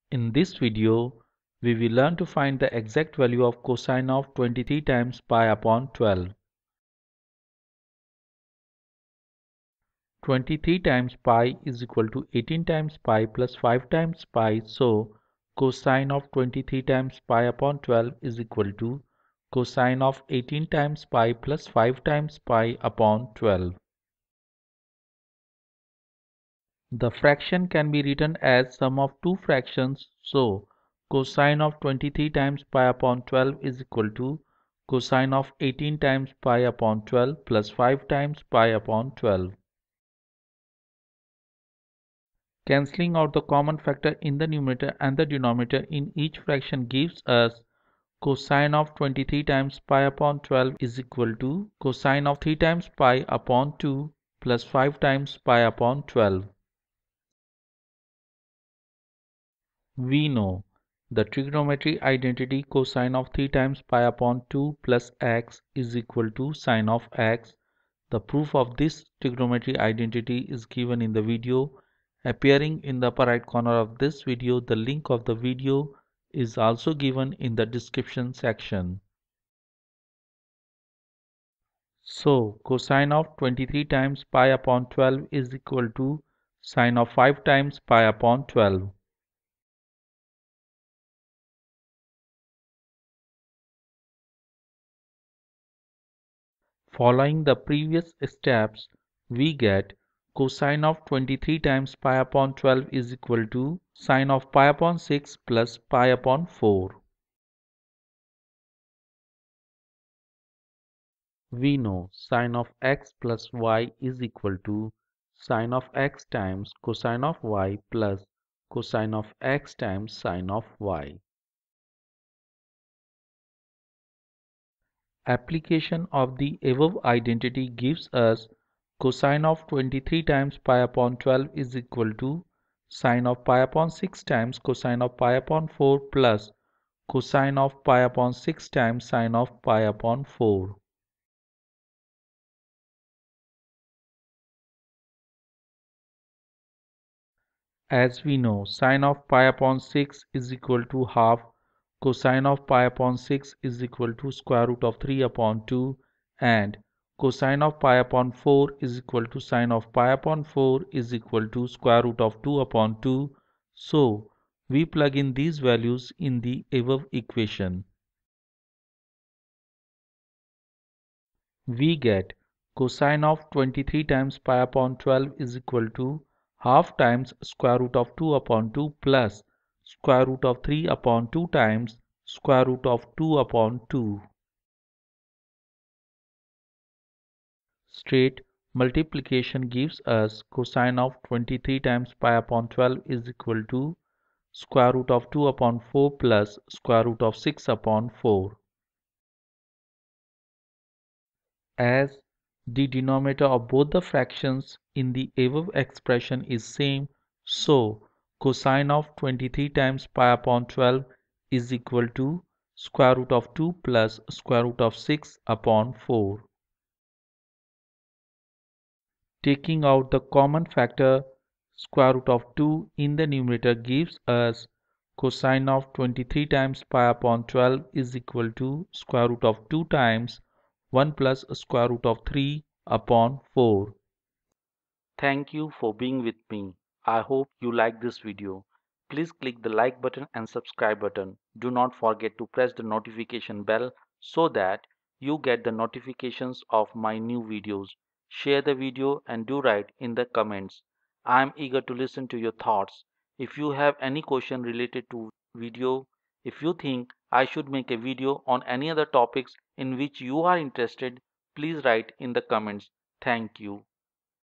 In this video, we will learn to find the exact value of cosine of 23 times pi upon 12. 23 times pi is equal to 18 times pi plus 5 times pi, so cosine of 23 times pi upon 12 is equal to cosine of 18 times pi plus 5 times pi upon 12. The fraction can be written as sum of two fractions, so cosine of 23 times pi upon 12 is equal to cosine of 18 times pi upon 12 plus 5 times pi upon 12. Cancelling out the common factor in the numerator and the denominator in each fraction gives us cosine of 23 times pi upon 12 is equal to cosine of 3 times pi upon 2 plus 5 times pi upon 12. We know the trigonometry identity cosine of 3 times pi upon 2 plus x is equal to sine of x. The proof of this trigonometry identity is given in the video appearing in the upper right corner of this video. The link of the video is also given in the description section. So cosine of 23 times pi upon 12 is equal to sine of 5 times pi upon 12. Following the previous steps, we get cosine of 23 times pi upon 12 is equal to sine of pi upon 6 plus pi upon 4. We know sine of x plus y is equal to sine of x times cosine of y plus cosine of x times sine of y. Application of the above identity gives us cosine of 23 times pi upon 12 is equal to sine of pi upon 6 times cosine of pi upon 4 plus cosine of pi upon 6 times sine of pi upon 4. As we know, sine of pi upon 6 is equal to half, cosine of pi upon 6 is equal to square root of 3 upon 2, and cosine of pi upon 4 is equal to sine of pi upon 4 is equal to square root of 2 upon 2. So, we plug in these values in the above equation. We get cosine of 23 times pi upon 12 is equal to half times square root of 2 upon 2 plus square root of 3 upon 2 times square root of 2 upon 2. Straight multiplication gives us cosine of 23 times pi upon 12 is equal to square root of 2 upon 4 plus square root of 6 upon 4. As the denominator of both the fractions in the above expression is same, so cosine of 23 times pi upon 12 is equal to square root of 2 plus square root of 6 upon 4. Taking out the common factor square root of 2 in the numerator gives us cosine of 23 times pi upon 12 is equal to square root of 2 times 1 plus square root of 3 upon 4. Thank you for being with me. I hope you like this video. Please click the like button and subscribe button. Do not forget to press the notification bell so that you get the notifications of my new videos. Share the video and do write in the comments. I am eager to listen to your thoughts. If you have any question related to video, if you think I should make a video on any other topics in which you are interested, please write in the comments. Thank you.